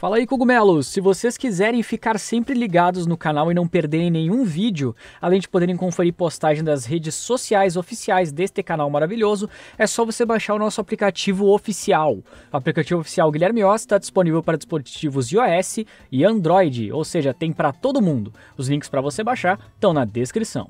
Fala aí, cogumelos! Se vocês quiserem ficar sempre ligados no canal e não perderem nenhum vídeo, além de poderem conferir postagem das redes sociais oficiais deste canal maravilhoso, é só você baixar o nosso aplicativo oficial. O aplicativo oficial Guilherme Oz está disponível para dispositivos iOS e Android, ou seja, tem para todo mundo. Os links para você baixar estão na descrição.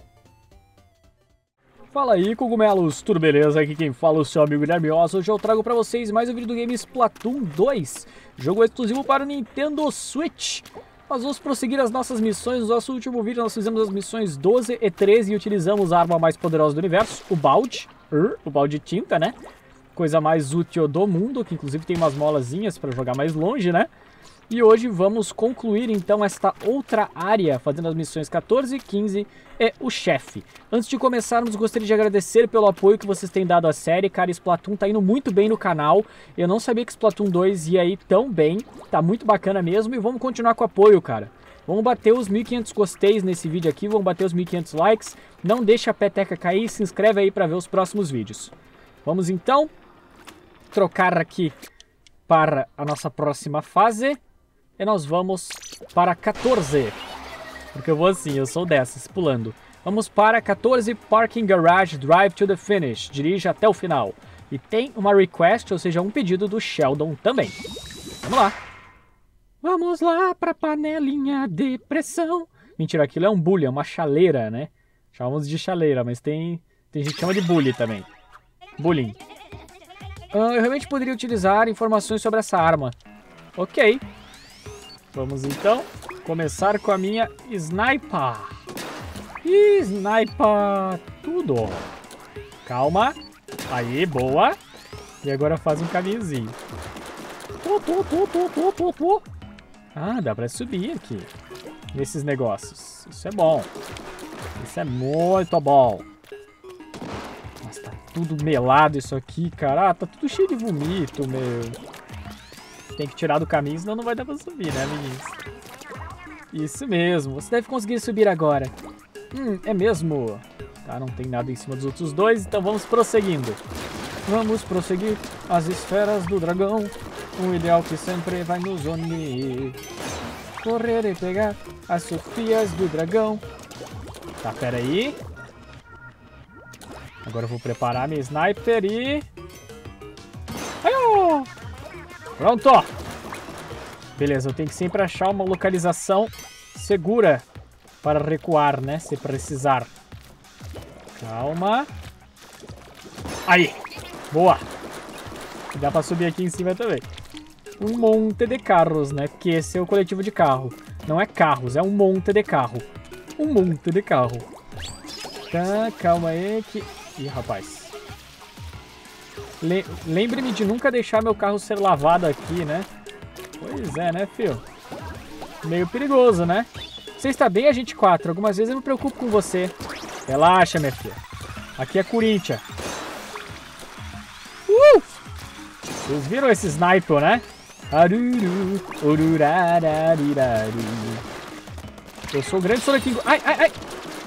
Fala aí, cogumelos, tudo beleza? Aqui quem fala é o seu amigo Guilherme Oz. Hoje eu trago pra vocês mais um vídeo do game Splatoon 2, jogo exclusivo para o Nintendo Switch. Nós vamos prosseguir as nossas missões. No nosso último vídeo nós fizemos as missões 12 e 13 e utilizamos a arma mais poderosa do universo, o balde de tinta, né? Coisa mais útil do mundo, que inclusive tem umas molazinhas para jogar mais longe, né? E hoje vamos concluir então esta outra área, fazendo as missões 14, 15 e o chefe. Antes de começarmos, gostaria de agradecer pelo apoio que vocês têm dado à série. Cara, Splatoon tá indo muito bem no canal. Eu não sabia que Splatoon 2 ia ir tão bem. Tá muito bacana mesmo e vamos continuar com o apoio, cara. Vamos bater os 1.500 gosteis nesse vídeo aqui, vamos bater os 1.500 likes. Não deixa a peteca cair e se inscreve aí para ver os próximos vídeos. Vamos então trocar aqui para a nossa próxima fase. E nós vamos para 14. Porque eu vou assim, eu sou dessas, pulando. Vamos para 14, Parking Garage Drive to the Finish. Dirija até o final. E tem uma request, ou seja, um pedido do Sheldon também. Vamos lá. Vamos lá para a panelinha de pressão. Mentira, aquilo é um bully, é uma chaleira, né? Chamamos de chaleira, mas tem gente que chama de bully também. Bullying. Eu realmente poderia utilizar informações sobre essa arma. Ok. Vamos então começar com a minha Sniper. Sniper tudo. Calma. Aí, boa. E agora faz um caminhozinho. Ah, dá pra subir aqui nesses negócios. Isso é bom. Isso é muito bom. Nossa, tá tudo melado isso aqui, cara. Ah, tá tudo cheio de vomito, meu. Tem que tirar do caminho, senão não vai dar pra subir, né, amiguinhos? Isso mesmo, você deve conseguir subir agora. É mesmo? Tá, não tem nada em cima dos outros dois, então vamos prosseguindo. Vamos prosseguir as esferas do dragão, um ideal que sempre vai nos unir. Correr e pegar as Sofias do dragão. Tá, pera aí. Agora eu vou preparar minha sniper e... Aiô! Pronto! Beleza, eu tenho que sempre achar uma localização segura para recuar, né? Se precisar. Calma. Aí! Boa! Dá pra subir aqui em cima também. Um monte de carros, né? Porque esse é o coletivo de carro. Não é carros, é um monte de carro. Um monte de carro. Tá, calma aí que... Ih, rapaz. Lembre-me de nunca deixar meu carro ser lavado aqui, né? Pois é, né, filho? Meio perigoso, né? Você está bem, Agente 4? Algumas vezes eu me preocupo com você. Relaxa, minha filha. Aqui é Corinthians. Vocês viram esse sniper, né? Eu sou o grande solequinho. Ai, ai, ai!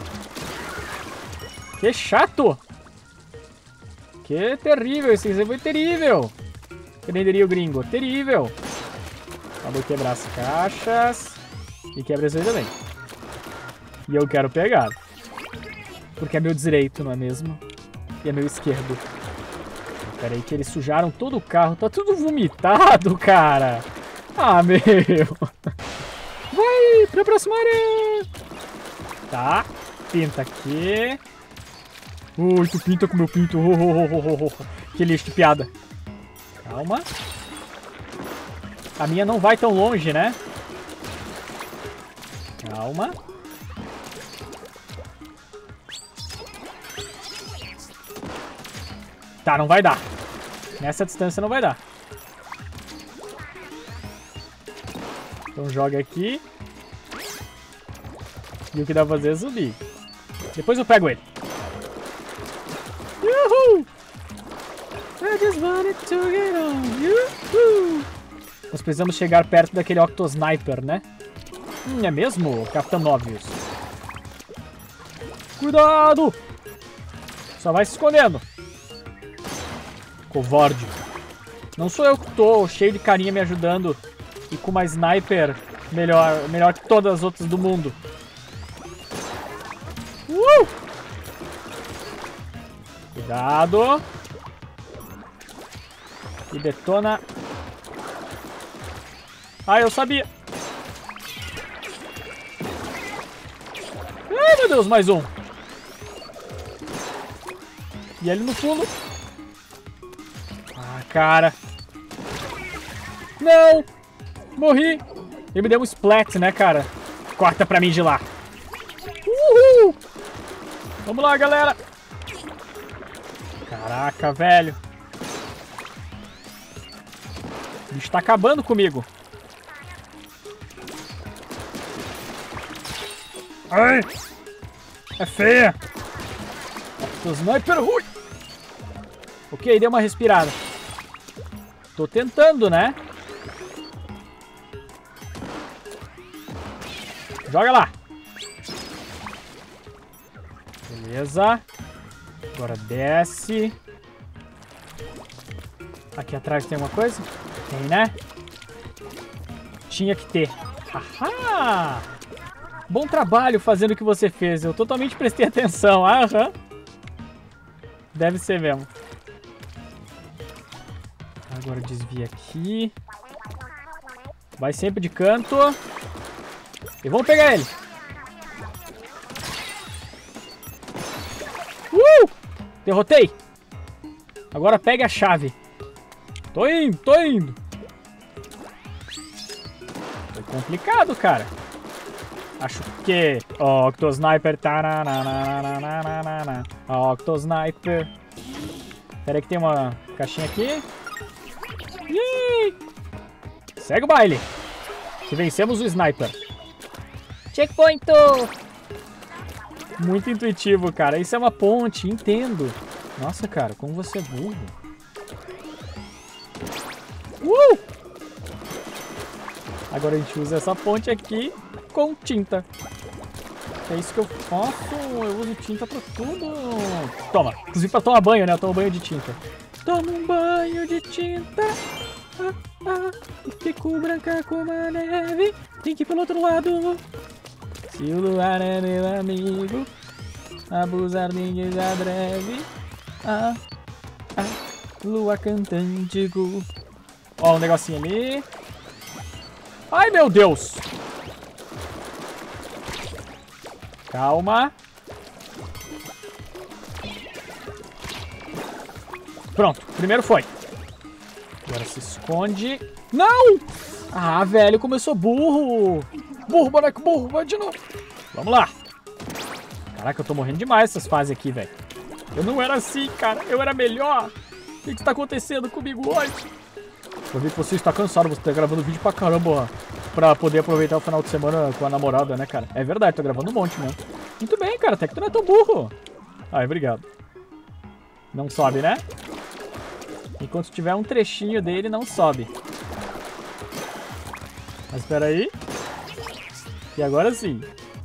Que chato! Que terrível, esse exemplo foi terrível. Que nem diria o gringo, terrível. Vou quebrar as caixas. E quebra isso aí também. E eu quero pegar. Porque é meu direito, não é mesmo? E é meu esquerdo. Pera aí que eles sujaram todo o carro. Tá tudo vomitado, cara. Ah, meu. Vai pra próxima área. Tá, pinta aqui. Ui, tu pinta com meu pinto. Que lixo, que piada. Calma. A minha não vai tão longe, né? Calma. Tá, não vai dar. Nessa distância não vai dar. Então joga aqui. E o que dá pra fazer é subir. Depois eu pego ele. Uhul! I just wanted to get on. Uhul! Nós precisamos chegar perto daquele Octosniper, né? É mesmo, Capitão Obvious? Cuidado! Só vai se escondendo. Covarde. Não sou eu que tô cheio de carinha me ajudando E com uma sniper melhor que todas as outras do mundo. Cuidado. E detona. Ah, eu sabia. Ai, meu Deus, mais um. E ele no fundo. Ah, cara. Não. Morri. Ele me deu um splat, né, cara? Corta pra mim de lá. Uhul. Vamos lá, galera. Caraca, velho. O bicho tá acabando comigo. Ai. É feia. O sniper ruim. Ok, deu uma respirada. Tô tentando, né? Joga lá. Beleza. Agora desce. Aqui atrás tem alguma coisa? Tem, né? Tinha que ter. Ahá! Bom trabalho fazendo o que você fez. Eu totalmente prestei atenção. Aham. Deve ser mesmo. Agora desvia aqui. Vai sempre de canto. E vamos pegar ele. Derrotei. Agora pegue a chave. Tô indo, tô indo. Foi complicado, cara. Acho que... Octosniper. Octosniper. Pera aí que tem uma caixinha aqui. Yay! Segue o baile. Que vencemos o sniper. Checkpoint! Muito intuitivo, cara. Isso é uma ponte, entendo. Nossa, cara, como você é burro. Agora a gente usa essa ponte aqui com tinta. É isso que eu faço. Eu uso tinta pra tudo. Toma. Inclusive pra tomar banho, né? Eu tomo banho de tinta. Toma um banho de tinta. E fico branca como a neve. Tem que ir pelo outro lado. Se o luar é meu amigo, abusar ninguém já breve. Lua cantântico. Ó, um negocinho ali. Ai, meu Deus. Calma. Pronto, primeiro foi. Agora se esconde. Não! Ah, velho, como eu sou burro. Burro, boneco, burro, vai de novo. Vamos lá. Caraca, eu tô morrendo demais essas fases aqui, velho. Eu não era assim, cara. Eu era melhor. O que está acontecendo comigo hoje? Eu vi que você está cansado. Você tá gravando vídeo pra caramba, ó, pra poder aproveitar o final de semana com a namorada, né, cara? É verdade, tô gravando um monte mesmo. Muito bem, cara. Até que tu não é tão burro. Ai, obrigado. Não sobe, né? Enquanto tiver um trechinho dele, não sobe. Mas espera aí. E agora sim.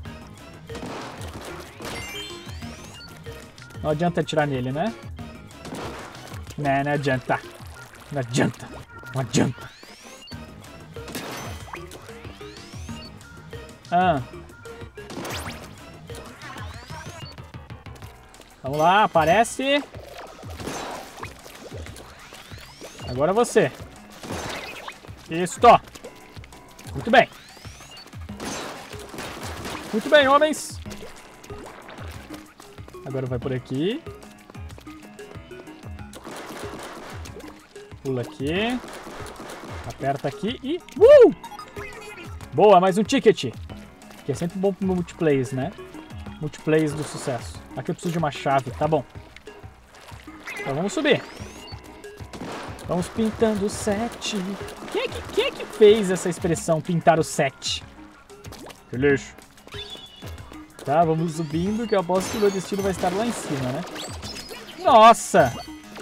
Não adianta atirar nele, né? Não adianta. Não adianta. Não adianta. Vamos lá, aparece. Agora você. Isso. Muito bem. Muito bem, homens. Agora vai por aqui. Pula aqui. Aperta aqui e... Boa, mais um ticket. Que é sempre bom pro multiplays, né? Multiplays do sucesso. Aqui eu preciso de uma chave, tá bom. Então vamos subir. Vamos pintando o set. Quem é que fez essa expressão, pintar o set? Que lixo. Tá, vamos subindo, que eu aposto que o meu destino vai estar lá em cima, né? Nossa!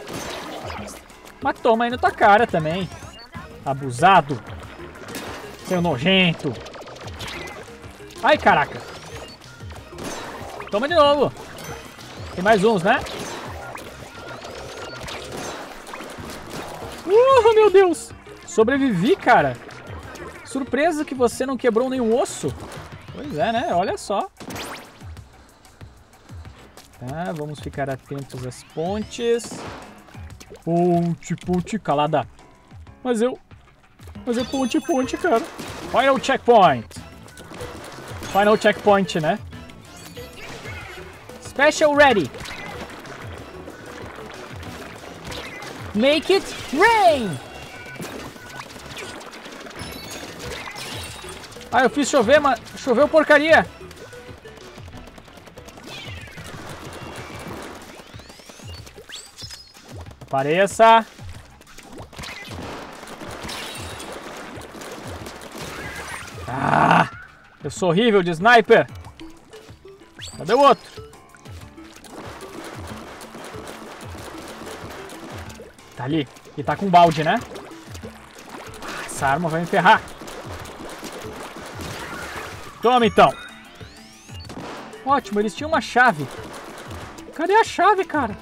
Mas toma aí na tua cara também. Abusado. Seu nojento. Ai, caraca. Toma de novo. Tem mais uns, né? Meu Deus. Sobrevivi, cara. Surpresa que você não quebrou nenhum osso. Pois é, né? Olha só. Tá, vamos ficar atentos às pontes. Ponte, calada. Mas é ponte, cara. Final checkpoint. Final checkpoint, né? Special ready. Make it rain. Ah, eu fiz chover, mas choveu porcaria. Apareça. Ah, eu sou horrível de sniper. Cadê o outro? Tá ali. E tá com balde, né? Essa arma vai me ferrar. Toma, então. Ótimo, eles tinham uma chave. Cadê a chave, cara?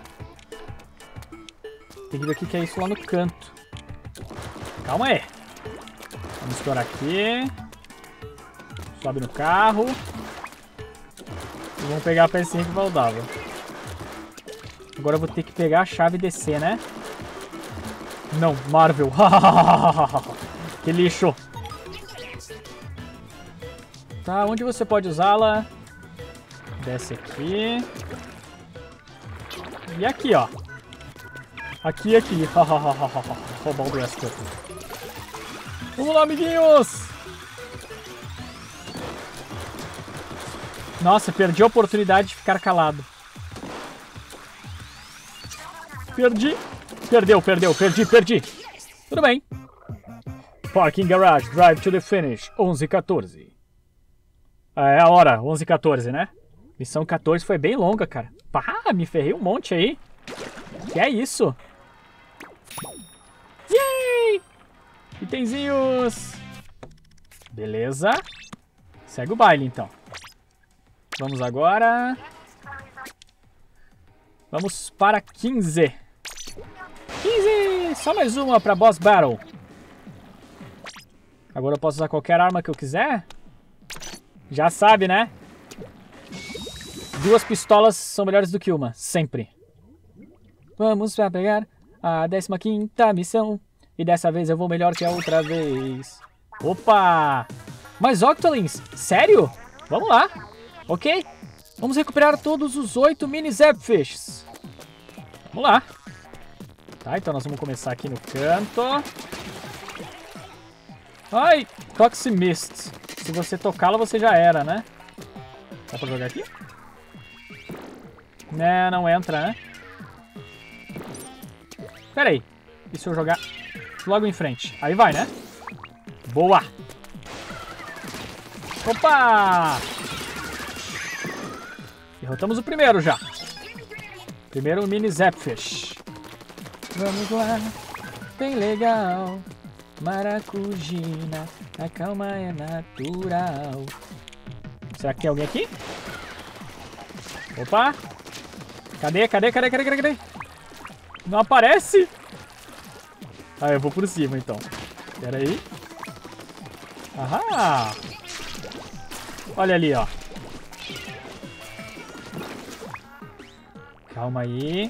Tem que ver o que é isso lá no canto. Calma aí. Vamos estourar aqui. Sobe no carro. E vamos pegar a pecinha que faltava. Agora eu vou ter que pegar a chave e descer, né? Não, Marvel. Que lixo. Tá, onde você pode usá-la? Desce aqui. E aqui, ó. Aqui. Roubar o resto. Vamos lá, amiguinhos. Nossa, perdi a oportunidade de ficar calado. Perdi. Perdi. Tudo bem. Parking Garage, Drive to the Finish, 11:14. É a hora, 11:14, né? Missão 14 foi bem longa, cara. Pá, me ferrei um monte aí. Que é isso? Yay! Itenzinhos. Beleza. Segue o baile, então. Vamos agora. Vamos para 15. 15! Só mais uma para Boss Battle. Agora eu posso usar qualquer arma que eu quiser? Já sabe, né? 2 pistolas são melhores do que uma, sempre. Vamos pra pegar a 15ª missão. E dessa vez eu vou melhor que a outra vez. Opa! Mais Octolings? Sério? Vamos lá. Ok? Vamos recuperar todos os 8 mini Zapfishes. Vamos lá. Tá, então nós vamos começar aqui no canto. Ai, Toxic Mist. Se você tocá-la, você já era, né? Dá pra jogar aqui? Né, não entra, né? Pera aí. E se eu jogar logo em frente? Aí vai, né? Boa! Opa! Derrotamos o primeiro já. Primeiro mini Zapfish. Vamos lá. Bem legal. Maracujina. A calma é natural. Será que tem alguém aqui? Opa! Cadê? Não aparece? Ah, eu vou por cima então. Pera aí. Aham! Olha ali, ó. Calma aí.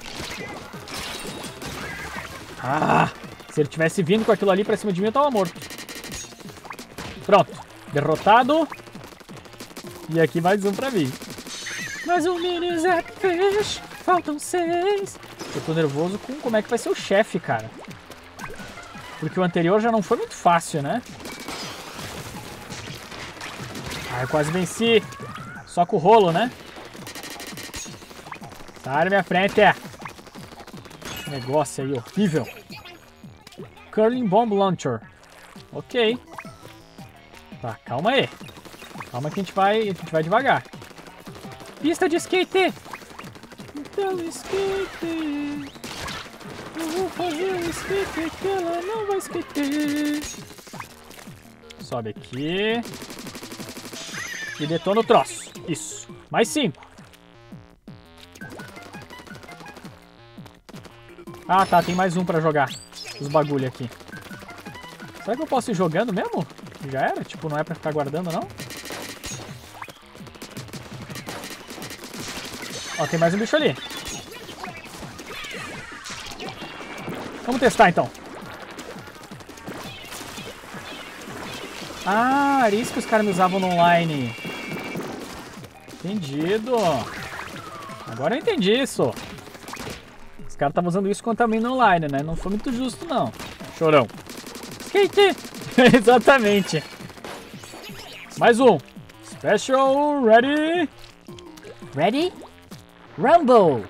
Ah! Se ele tivesse vindo com aquilo ali pra cima de mim, eu tava morto. Pronto. Derrotado. E aqui mais um pra mim. Mais um mini Zapfish. Faltam 6. Eu tô nervoso com como é que vai ser o chefe, cara. Porque o anterior já não foi muito fácil, né? Ah, eu quase venci. Só com o rolo, né? Sai da minha frente, é. Esse negócio aí horrível. Curling Bomb Launcher. Ok. Tá, calma aí. Calma que a gente vai devagar. Pista de skate. Então skate. Eu vou fazer um skate que ela não vai skater. Sobe aqui. E detona o troço. Isso. Mais 5. Ah, tá. Tem mais um pra jogar. Os bagulho aqui. Será que eu posso ir jogando mesmo? Já era? Tipo, não é pra ficar guardando, não? Ó, tem mais um bicho ali. Vamos testar, então. Ah, era isso que os caras me usavam no online. Entendido. Agora eu entendi isso. Os caras estavam usando isso contra mim no online, né? Não foi muito justo, não. Chorão. Skate! Exatamente. Mais um. Special, ready? Ready? Rumble!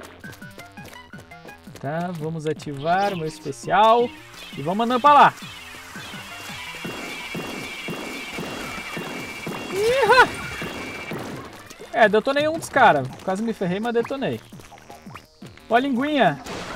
Tá, vamos ativar o meu especial. E vamos mandando pra lá. Iha! É, detonei um dos caras. Quase me ferrei, mas detonei. Ó a linguinha.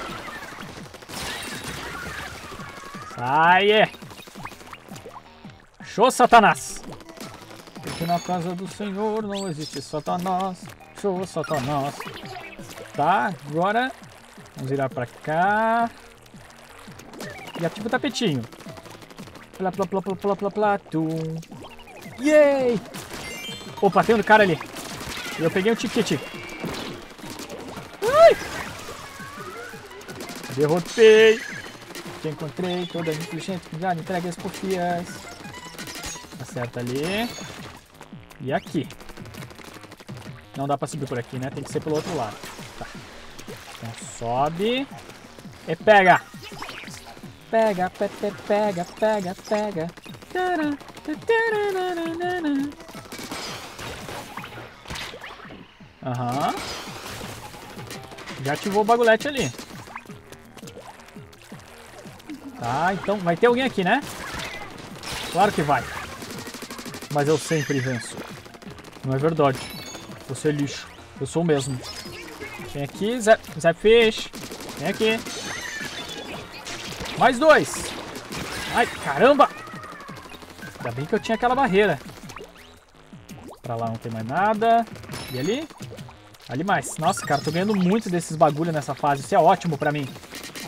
Sai! Show, Satanás! Porque na casa do Senhor não existe Satanás. Show, Satanás. Tá, agora vamos virar pra cá. E ativa o tapetinho. Plá, plá, plá, plá, plá, plá, plá, tum. Yay! Opa, tem um cara ali. E eu peguei um ticket. Ai! Derrotei. Te encontrei. Toda inteligente. Já entrega as porfias. Acerta ali. E aqui. Não dá pra subir por aqui, né? Tem que ser pelo outro lado. Tá. Então sobe. E pega. Pega, pega, pega, pega. Aham. Já ativou o bagulhete ali. Tá, então vai ter alguém aqui, né? Claro que vai. Mas eu sempre venço. Não é verdade. Você é lixo. Eu sou o mesmo. Vem aqui, Zé Fish. Vem aqui. Mais dois. Ai, caramba. Ainda bem que eu tinha aquela barreira. Pra lá não tem mais nada. E ali? Ali mais. Nossa, cara, tô ganhando muito desses bagulho nessa fase. Isso é ótimo pra mim.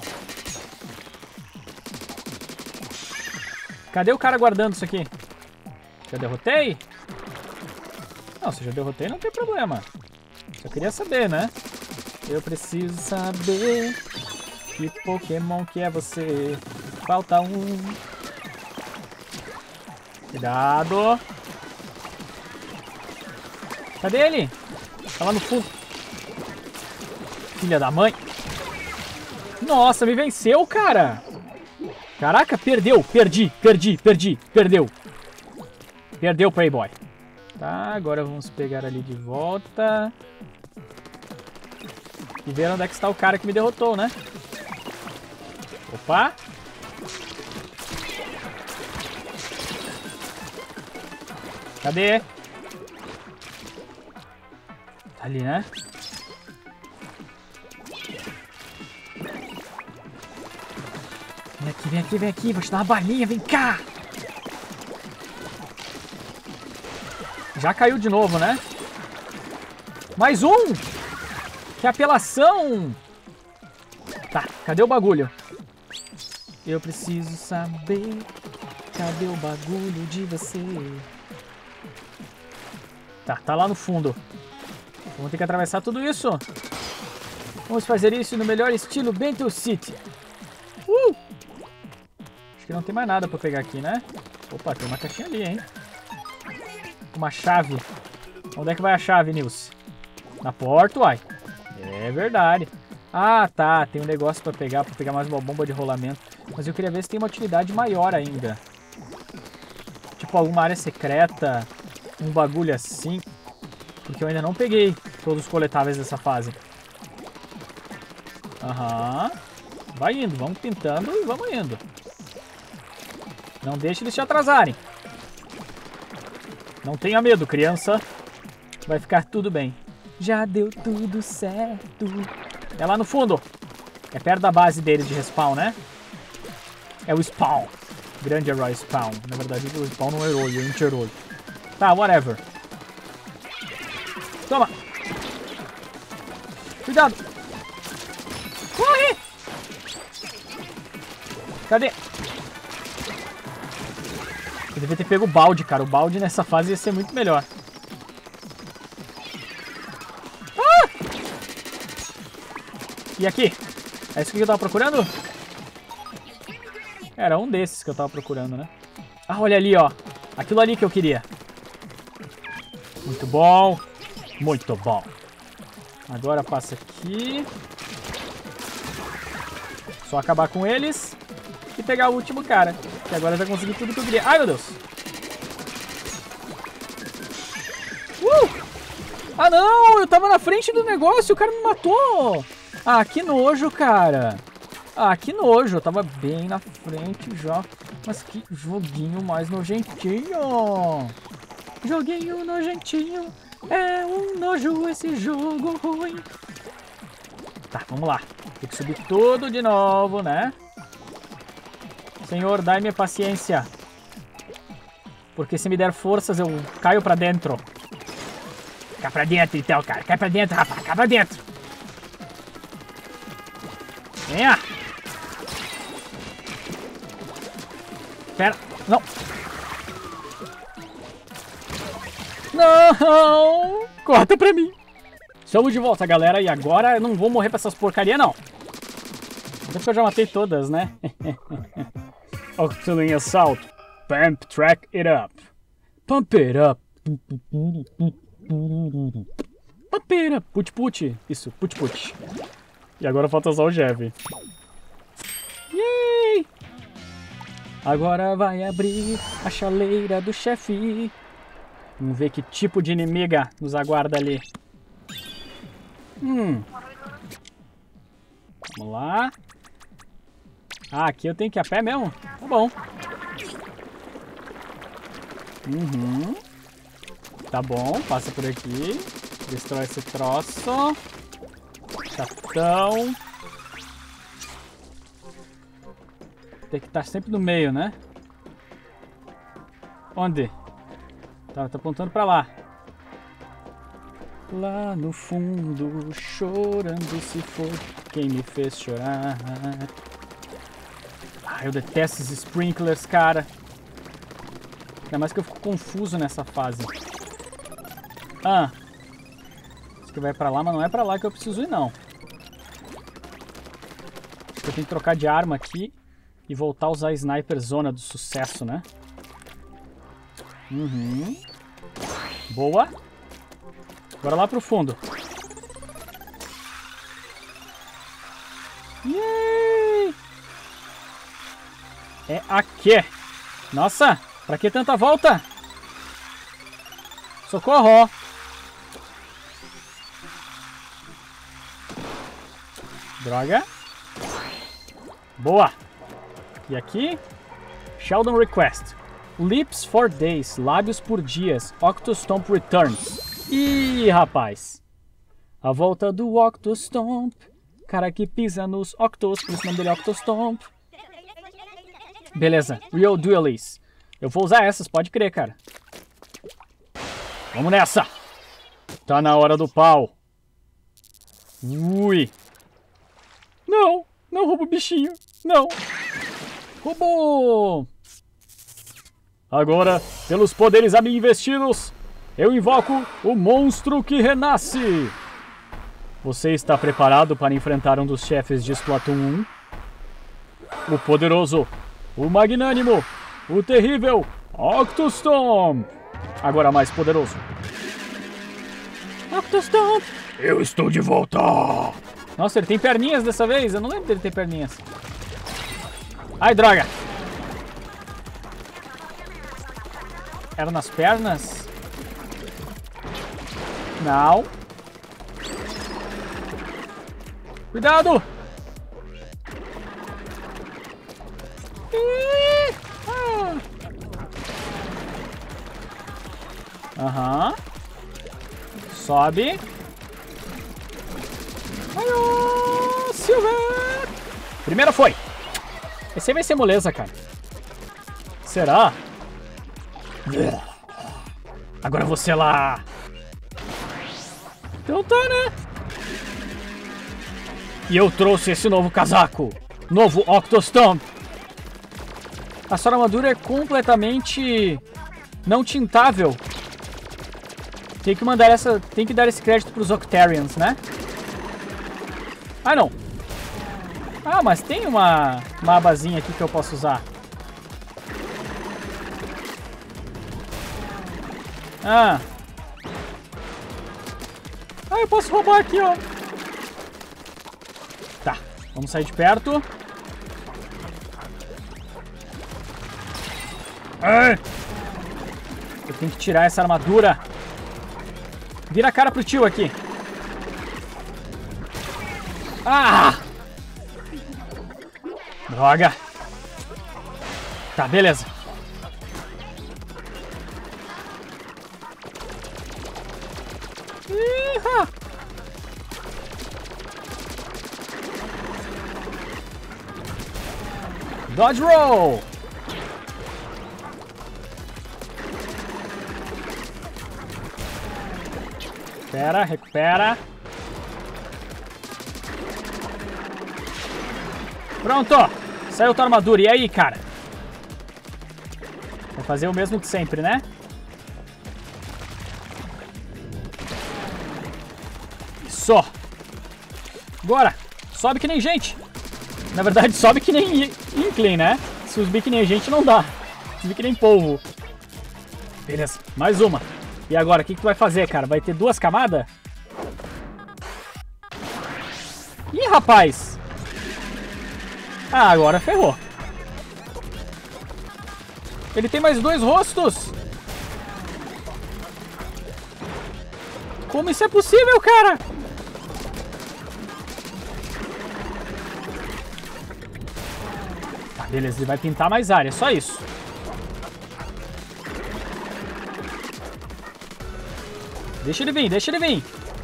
Cadê o cara guardando isso aqui? Já derrotei? Não, se já derrotei não tem problema. Só queria saber, né? Eu preciso saber que Pokémon que é você. Falta um. Cuidado. Cadê ele? Tá lá no fundo. Filha da mãe. Nossa, me venceu, cara. Caraca, perdeu. Perdeu. Perdeu o Playboy. Tá, agora vamos pegar ali de volta. E ver onde é que está o cara que me derrotou, né? Opa. Cadê? Tá ali, né? Vem aqui, vem aqui, vem aqui. Vou te dar uma balinha, vem cá. Já caiu de novo, né? Mais um! Que apelação! Tá, cadê o bagulho? Eu preciso saber. Cadê o bagulho de você? Tá lá no fundo. Vamos ter que atravessar tudo isso. Vamos fazer isso no melhor estilo Bento City. Acho que não tem mais nada pra pegar aqui, né? Opa, tem uma caixinha ali, hein? Uma chave. Onde é que vai a chave, Nilce? Na porta, uai. É verdade. Ah, tá. Tem um negócio pra pegar mais uma bomba de rolamento. Mas eu queria ver se tem uma utilidade maior ainda. Tipo, alguma área secreta. Um bagulho assim. Porque eu ainda não peguei todos os coletáveis dessa fase. Aham. Vai indo. Vamos pintando e vamos indo. Não deixe eles te atrasarem. Não tenha medo, criança. Vai ficar tudo bem. Já deu tudo certo. É lá no fundo. É perto da base deles de respawn, né? É o Spawn. Grande herói Spawn. Na verdade, o Spawn não é herói, é anti-herói. Tá, whatever. Toma. Cuidado. Corre. Cadê? Eu devia ter pego o balde, cara. O balde nessa fase ia ser muito melhor. Ah! E aqui? É isso que eu tava procurando? Era um desses que eu tava procurando, né? Ah, olha ali, ó. Aquilo ali que eu queria. Muito bom. Muito bom. Agora passa aqui. Só acabar com eles. E pegar o último cara. Que agora eu já consegui tudo que eu queria. Ai, meu Deus. Ah, não. Eu tava na frente do negócio. O cara me matou. Ah, que nojo, cara. Ah, que nojo. Eu tava bem na frente já. Mas que joguinho mais nojentinho. Joguinho nojentinho. É um nojo esse jogo ruim. Tá, vamos lá. Tem que subir tudo de novo, né? Senhor, dai-me paciência. Porque se me der forças, eu caio pra dentro. Cai pra dentro, então, cara. Cai pra dentro, rapaz. Cai pra dentro. Venha. Pera. Não. Não. Corta pra mim. Estamos de volta, galera. E agora eu não vou morrer pra essas porcarias, não. Até porque eu já matei todas, né? Octoling Assault. Pump track it up. Pump it up. Pump it up. Put put. Isso, put put. E agora falta só o Jeff. Yay! Agora vai abrir a chaleira do chefe. Vamos ver que tipo de inimiga nos aguarda ali. Vamos lá. Ah, aqui eu tenho que ir a pé mesmo? Tá bom. Tá bom, passa por aqui. Destrói esse troço. Chatão. Tem que estar sempre no meio, né? Onde? Tá apontando pra lá. Lá no fundo, chorando se for quem me fez chorar. Ah, eu detesto esses sprinklers, cara. Ainda mais que eu fico confuso nessa fase. Ah. Acho que vai pra lá, mas não é pra lá que eu preciso ir, não. Acho que eu tenho que trocar de arma aqui e voltar a usar a Sniper Zona do sucesso, né? Boa. Bora lá pro fundo. Yay! É aqui. Nossa, pra que tanta volta? Socorro. Droga. Boa. E aqui? Sheldon Request. Lips for days. Lábios por dias. Octostomp returns. Ih, rapaz. A volta do Octostomp. Cara que pisa nos Octos, por isso o nome dele é Octostomp. Beleza, Real Duelies. Eu vou usar essas, pode crer, cara. Vamos nessa. Tá na hora do pau. Ui. Não, não rouba o bichinho. Não. Roubou. Agora, pelos poderes a mim investidos, eu invoco o monstro que renasce. Você está preparado para enfrentar um dos chefes de Splatoon 1? O poderoso, o magnânimo, o terrível Octostomp. Agora mais poderoso. Octostomp. Eu estou de volta. Nossa, ele tem perninhas dessa vez. Eu não lembro dele ter perninhas. Ai, droga. Era nas pernas? Não. Cuidado! Aham. Sobe. Ai, Silver! Primeira foi. Esse aí vai ser moleza, cara. Será? Agora você lá. Então tá, né? E eu trouxe esse novo casaco. Novo Octostomp. A sua armadura é completamente não tintável. Tem que dar esse crédito pros Octarians, né? Ah, não. Ah, mas tem uma abazinha aqui que eu posso usar. Ah, eu posso roubar aqui, ó. Tá, vamos sair de perto. Eu tenho que tirar essa armadura. Vira a cara pro tio aqui. Ah! Droga. Tá, beleza. Iha! Dodge roll. Recupera. Pronto. Saiu tua armadura. E aí, cara? Vai fazer o mesmo de sempre, né? Isso. Agora, sobe que nem gente. Na verdade, sobe que nem Inkling, né? Se subir que nem gente, não dá. Subir que nem polvo. Beleza, mais uma. E agora, o que tu vai fazer, cara? Vai ter 2 camadas? Ih, rapaz! Ah, agora ferrou. Ele tem mais 2 rostos! Como isso é possível, cara? Tá, beleza, ele vai pintar mais área, só isso. Deixa ele vir, deixa ele vir.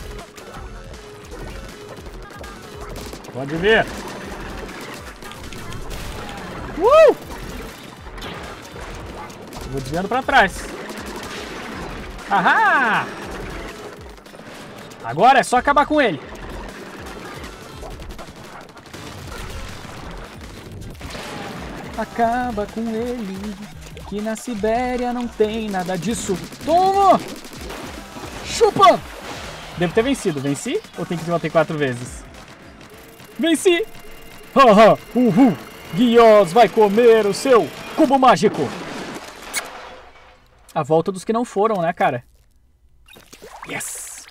Pode vir. Vou desviando pra trás. Ahá! Agora é só acabar com ele. Acaba com ele, que na Sibéria não tem nada disso. Toma! Chupa! Devo ter vencido. Venci? Ou tem que bater 4 vezes? Venci! Haha! Uhul! Guios vai comer o seu cubo mágico! A volta dos que não foram, né, cara? Yes!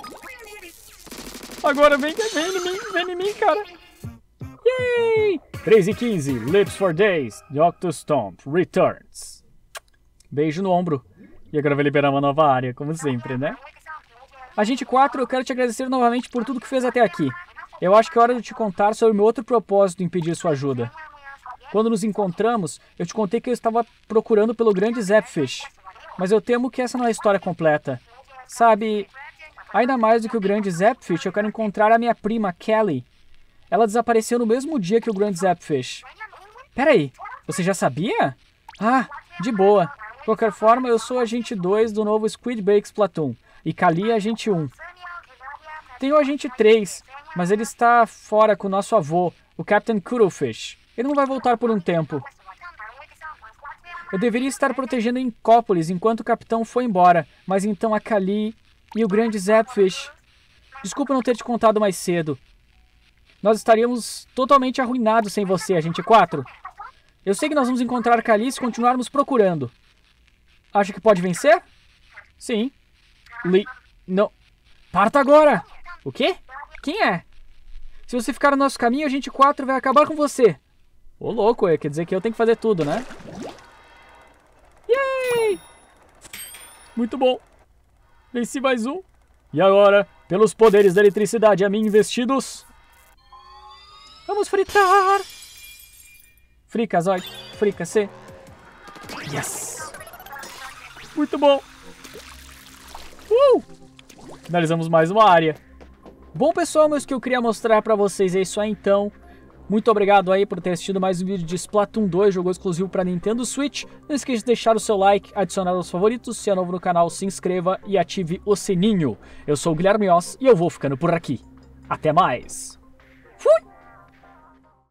Agora vem em mim, cara! Yay! 3:15, Lips for Days, Dr. Stomp returns. Beijo no ombro. E agora vai liberar uma nova área, como sempre, né? Agente 4, eu quero te agradecer novamente por tudo que fez até aqui. Eu acho que é hora de te contar sobre o meu outro propósito em pedir sua ajuda. Quando nos encontramos, eu te contei que eu estava procurando pelo grande Zapfish. Mas eu temo que essa não é a história completa. Sabe, ainda mais do que o grande Zapfish, eu quero encontrar a minha prima, Kelly. Ela desapareceu no mesmo dia que o grande Zapfish. Peraí, você já sabia? Ah, de boa. De qualquer forma, eu sou agente 2 do novo Squid Bakes Platoon. E Kali é agente 1. Tem o agente 3, mas ele está fora com o nosso avô, o Captain Cuttlefish. Ele não vai voltar por um tempo. Eu deveria estar protegendo Incópolis enquanto o capitão foi embora, mas então a Kali e o grande Zapfish. Desculpa não ter te contado mais cedo. Nós estaríamos totalmente arruinados sem você, agente 4. Eu sei que nós vamos encontrar Kali se continuarmos procurando. Acha que pode vencer? Sim. Não. Parta agora! O quê? Quem é? Se você ficar no nosso caminho, a gente 4 vai acabar com você. Ô, louco, quer dizer que eu tenho que fazer tudo, né? Yay! Muito bom. Venci mais um. E agora, pelos poderes da eletricidade a mim investidos, vamos fritar. Frica, Zoid. Frica, C. Yes! Muito bom. Finalizamos mais uma área. Bom, pessoal, mas o que eu queria mostrar pra vocês é isso aí, então. Muito obrigado aí por ter assistido mais um vídeo de Splatoon 2, jogo exclusivo para Nintendo Switch. Não esqueça de deixar o seu like, adicionar aos favoritos, se é novo no canal, se inscreva e ative o sininho. Eu sou o Guilherme Oss e eu vou ficando por aqui. Até mais. Fui!